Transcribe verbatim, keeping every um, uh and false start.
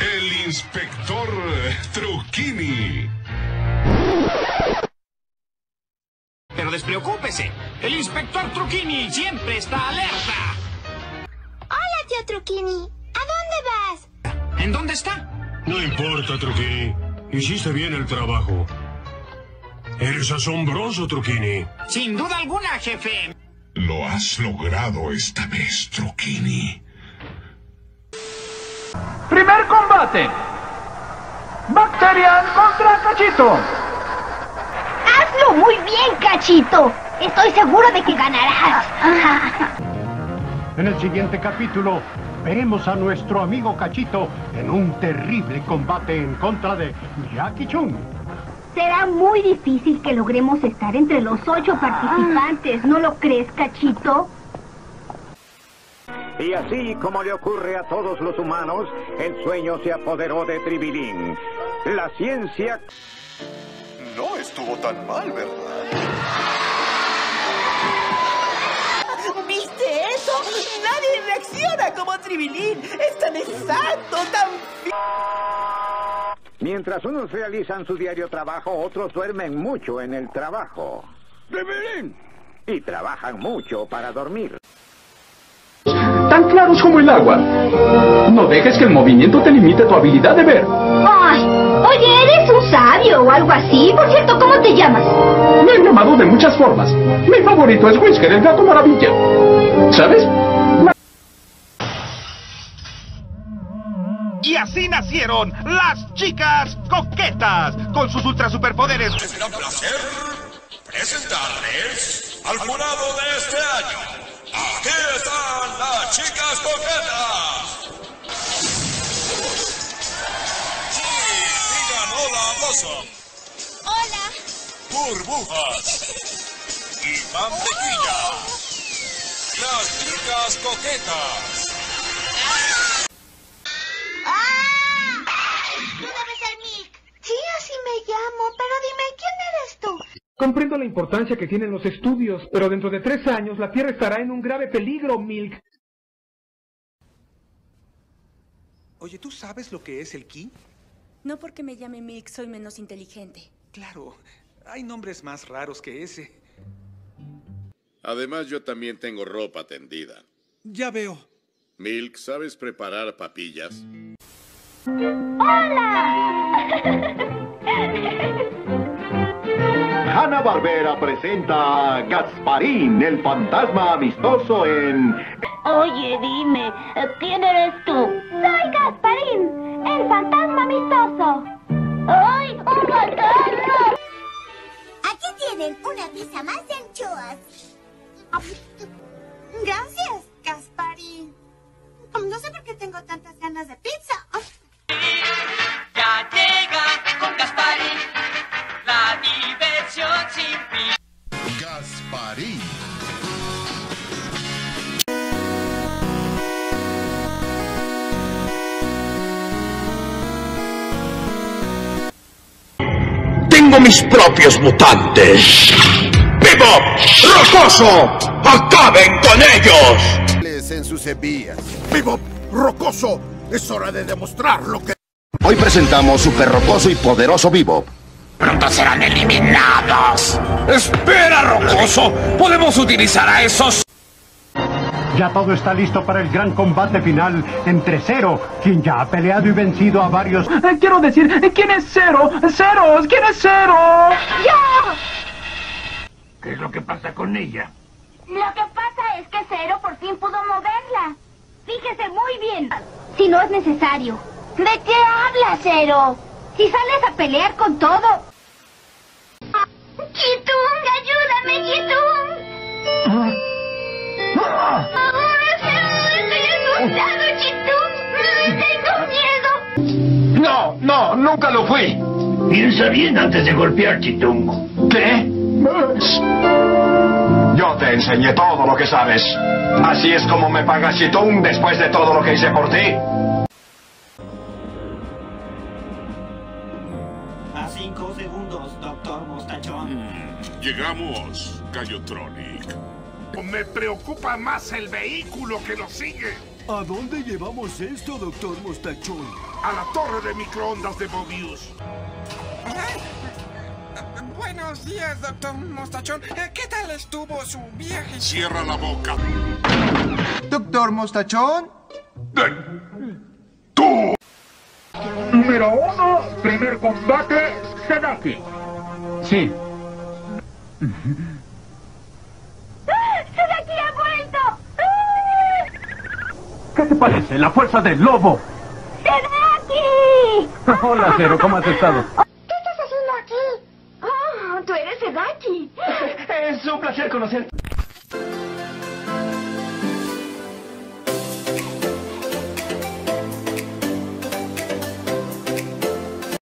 El inspector Truquini. Pero despreocúpese, el inspector Truquini siempre está alerta. Hola, tío Truquini. ¿A dónde vas? ¿En dónde está? No importa, Truquini. Hiciste bien el trabajo. Eres asombroso, Truquini. Sin duda alguna, jefe. Lo has logrado esta vez, Truquini. Primer combate. Bacterian contra Cachito. Hazlo muy bien, Cachito. Estoy seguro de que ganarás. En el siguiente capítulo, veremos a nuestro amigo Cachito en un terrible combate en contra de Jackie Chun. Será muy difícil que logremos estar entre los ocho participantes, ¿no lo crees, Cachito? Y así como le ocurre a todos los humanos, el sueño se apoderó de Tribilín. La ciencia... No estuvo tan mal, ¿verdad? ¿Viste eso? Nadie reacciona como Tribilín. Es tan exacto, tan... Mientras unos realizan su diario trabajo, otros duermen mucho en el trabajo. ¡Tribilín! Y trabajan mucho para dormir. Tan claros como el agua. No dejes que el movimiento te limite tu habilidad de ver. Ay, oye, eres un sabio o algo así. Por cierto, ¿cómo te llamas? Me han llamado de muchas formas. Mi favorito es Whisker, el gato maravilla. ¿Sabes? Y así nacieron las chicas coquetas con sus ultra superpoderes. Es un placer presentarles al jurado de este año. Aquí están las chicas coquetas. Sí, digan hola, Blossom. Hola. Burbujas y mantequilla. Las chicas coquetas. ¡Tú debes ser Mick! Sí, así me llamo, pero dime, ¿quién eres tú? Comprendo la importancia que tienen los estudios, pero dentro de tres años la Tierra estará en un grave peligro, Milk. Oye, ¿tú sabes lo que es el ki? No porque me llame Milk soy menos inteligente. Claro, hay nombres más raros que ese. Además, yo también tengo ropa tendida. Ya veo. Milk, ¿sabes preparar papillas? Hanna-Barbera presenta a Gasparín, el fantasma amistoso en... Oye, dime, ¿quién eres tú? Soy Gasparín, el fantasma amistoso. ¡Ay, un fantasma! Aquí tienen una pizza más de anchoas. Gracias, Gasparín. No sé por qué tengo tantas ganas de pizza. Ya llega con Gasparín la diversión sin fin. Gasparín. Tengo mis propios mutantes. ¡Bebop! ¡Rocoso! ¡Acaben con ellos! En sus hebillas. ¡Bebop! ¡Rocoso! Es hora de demostrar lo que... Hoy presentamos Super Rocoso y Poderoso Bebop. ¡Pronto serán eliminados! ¡Espera, Rocoso! ¡Podemos utilizar a esos... Ya todo está listo para el gran combate final entre Zero, quien ya ha peleado y vencido a varios... Eh, quiero decir, ¿quién es Zero? ¡Zero! ¿Quién es Zero? ¡Ya! ¿Qué es lo que pasa con ella? Lo que pasa es que Zero por fin pudo moverla. Fíjese muy bien. Si no es necesario. ¿De qué habla, Zero? Si sales a pelear con todo. Chitung, ayúdame, Chitung. Estoy asustado, Chitung. Tengo miedo. No, no, nunca lo fui. Piensa bien antes de golpear, Chitung. ¿Qué? Yo te enseñé todo lo que sabes. Así es como me pagas, Chitung, después de todo lo que hice por ti. A cinco segundos, doctor Mostachón. Mm, llegamos, Gallotronic. Me preocupa más el vehículo que lo sigue. ¿A dónde llevamos esto, doctor Mostachón? A la torre de microondas de Mobius. Buenos días, doctor Mostachón. ¿Qué tal estuvo su viaje? Cierra la boca. ¿Doctor Mostachón? ¡Tú! Número uno, primer combate, Sadaki. Sí. ¡Sadaki ha vuelto! ¿Qué te parece? La fuerza del lobo. ¡Sadaki! Hola, Zero, ¿cómo has estado? ¿Qué estás haciendo aquí? Oh, tú eres Sadaki. Es un placer conocerte.